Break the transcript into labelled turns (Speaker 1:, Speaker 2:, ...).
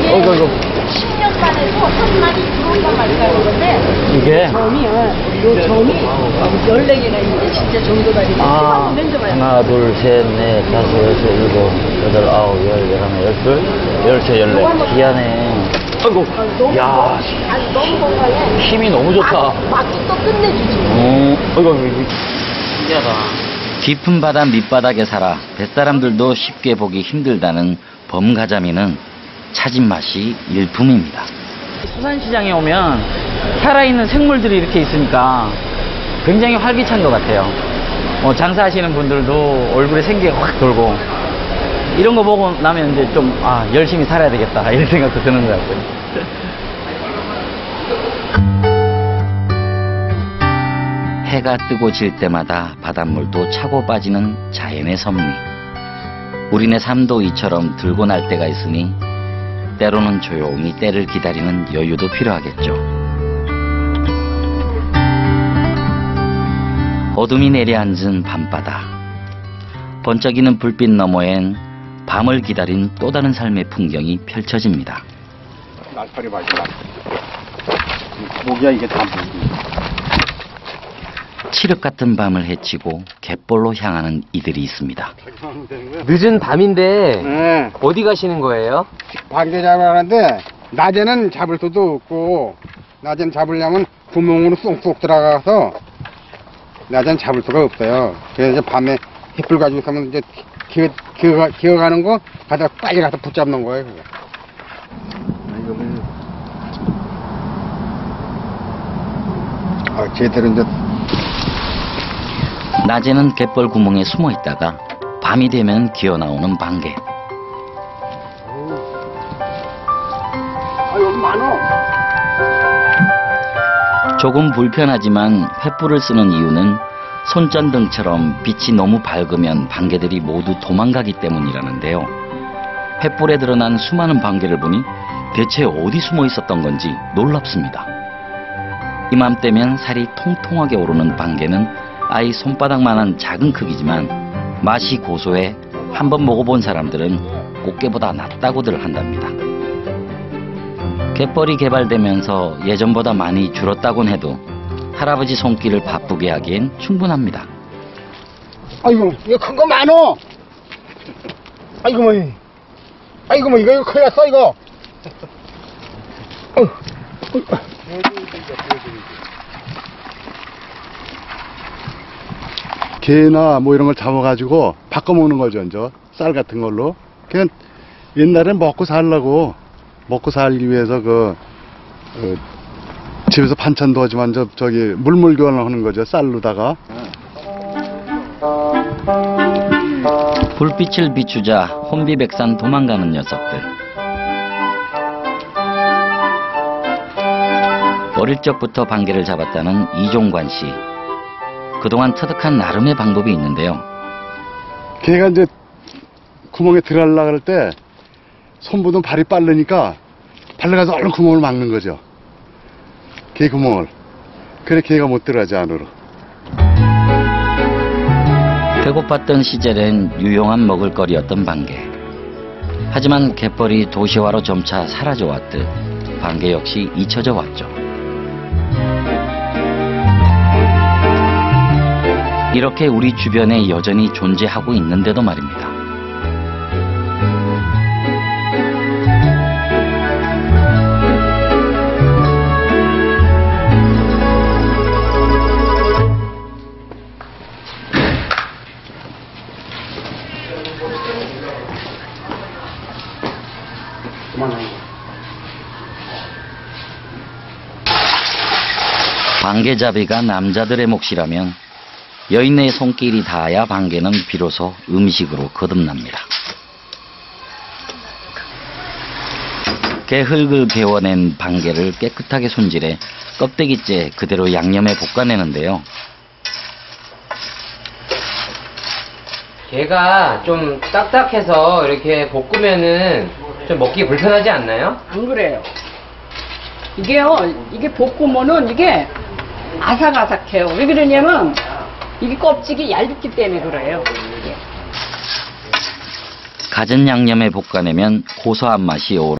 Speaker 1: 이거.
Speaker 2: 10년 만에도 한 마리 들어온단 말이라는 건데.
Speaker 1: 이게?
Speaker 2: 점이 14개가 있는데 진짜 정도다리.
Speaker 1: 아, 하나, 둘, 셋, 넷, 다섯, 여섯, 일곱, 여덟, 아홉, 열, 열하나, 열둘, 열세, 열네. 귀하네. 아이고, 야,
Speaker 2: 너무 건강해.
Speaker 1: 힘이 너무 좋다.
Speaker 2: 막기 또 끝내주지.
Speaker 1: 이거 신기하다.
Speaker 3: 깊은 바다 밑바닥에 살아 뱃사람들도 쉽게 보기 힘들다는 범가자미는 찾은 맛이 일품입니다.
Speaker 1: 수산시장에 오면 살아있는 생물들이 이렇게 있으니까 굉장히 활기찬 것 같아요. 장사하시는 분들도 얼굴에 생기가 확 돌고 이런 거 보고 나면 이제 좀 열심히 살아야 되겠다 이런 생각도 드는 것 같고요.
Speaker 3: 해가 뜨고 질 때마다 바닷물도 차고 빠지는 자연의 섭리. 우리네 삶도 이처럼 들고 날 때가 있으니 때로는 조용히 때를 기다리는 여유도 필요하겠죠. 어둠이 내려앉은 밤바다. 번쩍이는 불빛 너머엔 밤을 기다린 또 다른 삶의 풍경이 펼쳐집니다.
Speaker 4: 날파리 맞아. 모기야 이게 다 모기.
Speaker 3: 칠흑 같은 밤을 헤치고 갯벌로 향하는 이들이 있습니다.
Speaker 5: 늦은 밤인데
Speaker 4: 네.
Speaker 5: 어디 가시는 거예요?
Speaker 4: 반개 잡아가는데 낮에는 잡을 수도 없고 낮에는 잡으려면 구멍으로 쏙쏙 들어가서 낮에는 잡을 수가 없어요. 그래서 이제 밤에 햇불 가지고 있으면 이제 기어가는 거 가다 빨리 가서 붙잡는 거예요. 그거. 제대로 이제
Speaker 3: 낮에는 갯벌 구멍에 숨어 있다가 밤이 되면 기어나오는 반개.
Speaker 4: 여기 많어.
Speaker 3: 조금 불편하지만 횃불을 쓰는 이유는 손전등처럼 빛이 너무 밝으면 반개들이 모두 도망가기 때문이라는데요. 횃불에 드러난 수많은 반개를 보니 대체 어디 숨어 있었던 건지 놀랍습니다. 이맘때면 살이 통통하게 오르는 반개는 아이 손바닥만한 작은 크기지만 맛이 고소해 한번 먹어본 사람들은 꽃게보다 낫다고들 한답니다. 갯벌이 개발되면서 예전보다 많이 줄었다곤 해도 할아버지 손길을 바쁘게 하기엔 충분합니다.
Speaker 4: 아이고 이거 큰 거 많어. 아이고 뭐 이거 큰일 났어 이거.
Speaker 6: 게나 뭐 이런 걸 잡아가지고 바꿔 먹는 거죠, 이제 쌀 같은 걸로. 그냥 옛날엔 먹고 살기 위해서 집에서 반찬도 하지만 저기 물물 교환하는 거죠, 쌀로다가.
Speaker 3: 불빛을 비추자 혼비백산 도망가는 녀석들. 어릴 적부터 반개를 잡았다는 이종관 씨. 그동안 터득한 나름의 방법이 있는데요.
Speaker 6: 걔가 이제 구멍에 들어가려고 할 때 손보다 발이 빠르니까 달려가서 얼른 구멍을 막는 거죠. 개 구멍을. 그래 걔가 못 들어가지 안으로.
Speaker 3: 배고팠던 시절엔 유용한 먹을거리였던 반개. 하지만 갯벌이 도시화로 점차 사라져왔듯 반개 역시 잊혀져 왔죠. 이렇게 우리 주변에 여전히 존재하고 있는데도 말입니다. 반개잡이가 남자들의 몫이라면 여인의 손길이 닿아야 반개는 비로소 음식으로 거듭납니다. 게흙을 개워낸 반개를 깨끗하게 손질해 껍데기째 그대로 양념에 볶아내는데요.
Speaker 5: 게가 좀 딱딱해서 이렇게 볶으면은 좀 먹기 불편하지 않나요?
Speaker 7: 안 그래요. 이게 볶으면은 이게 아삭아삭해요. 왜 그러냐면 이게 껍질이 얇기 때문에 그래요.
Speaker 3: 갖은 양념에 볶아내면 고소한 맛이 오르